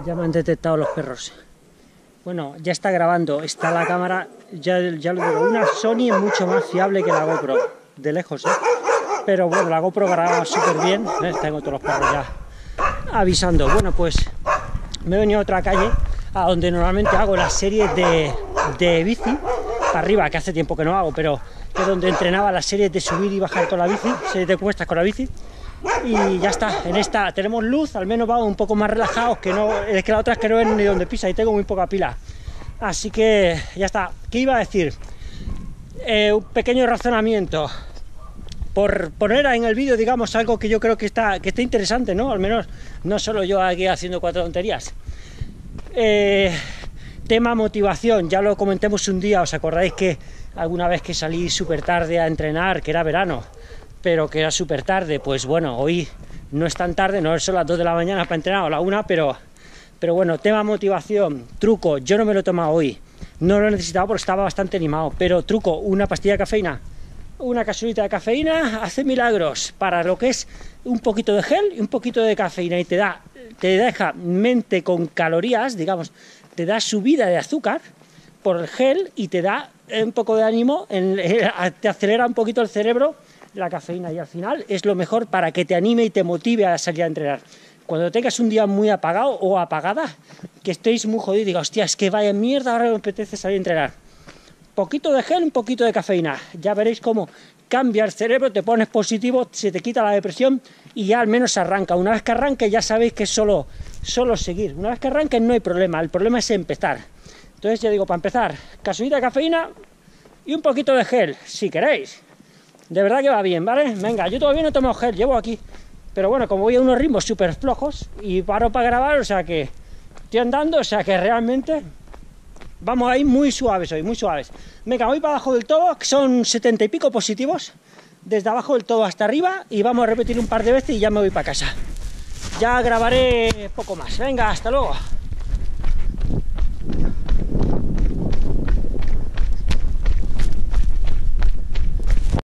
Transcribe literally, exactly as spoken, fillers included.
Ya me han detectado los perros. Bueno, ya está grabando, está la cámara, ya, ya lo digo, una Sony es mucho más fiable que la GoPro, de lejos, ¿eh? Pero bueno, la GoPro graba súper bien, ¿eh? Tengo todos los perros ya avisando. Bueno, pues me he venido a otra calle, a donde normalmente hago las series de, de bici, para arriba, que hace tiempo que no hago, pero es donde entrenaba las series de subir y bajar con la bici, series de cuestas con la bici. Y ya está, en esta tenemos luz, al menos vamos un poco más relajados, que no, es que la otra es que no es ni donde pisa y tengo muy poca pila. Así que ya está. ¿Qué iba a decir? Eh, un pequeño razonamiento. Por poner en el vídeo, digamos, algo que yo creo que está, que está interesante, ¿no? Al menos no solo yo aquí haciendo cuatro tonterías. Eh, tema motivación, ya lo comentemos un día, ¿os acordáis que alguna vez que salí súper tarde a entrenar, que era verano, pero que era súper tarde? Pues bueno, hoy no es tan tarde, no son las dos de la mañana para entrenar o la una, pero, pero bueno, tema motivación, truco, yo no me lo he tomado hoy, no lo he necesitado porque estaba bastante animado, pero truco, una pastilla de cafeína, una capsulita de cafeína hace milagros para lo que es un poquito de gel y un poquito de cafeína, y te da, te deja mente con calorías, digamos, te da subida de azúcar por el gel y te da un poco de ánimo, en, te acelera un poquito el cerebro la cafeína, y al final es lo mejor para que te anime y te motive a salir a entrenar. Cuando tengas un día muy apagado o apagada, que estéis muy jodidos y digas, hostia, es que vaya mierda, ahora me apetece salir a entrenar. Poquito de gel, un poquito de cafeína, ya veréis cómo cambia el cerebro, te pones positivo, se te quita la depresión y ya al menos arranca. Una vez que arranque ya sabéis que es solo, solo seguir. Una vez que arranque no hay problema, el problema es empezar. Entonces ya digo, para empezar, capsulita de cafeína y un poquito de gel, si queréis. De verdad que va bien, ¿vale? Venga, yo todavía no he tomado gel, llevo aquí. Pero bueno, como voy a unos ritmos súper flojos y paro para grabar, o sea que estoy andando, o sea que realmente vamos a ir muy suaves hoy, muy suaves. Venga, voy para abajo del todo, que son setenta y pico positivos, desde abajo del todo hasta arriba, y vamos a repetir un par de veces y ya me voy para casa. Ya grabaré poco más. Venga, hasta luego.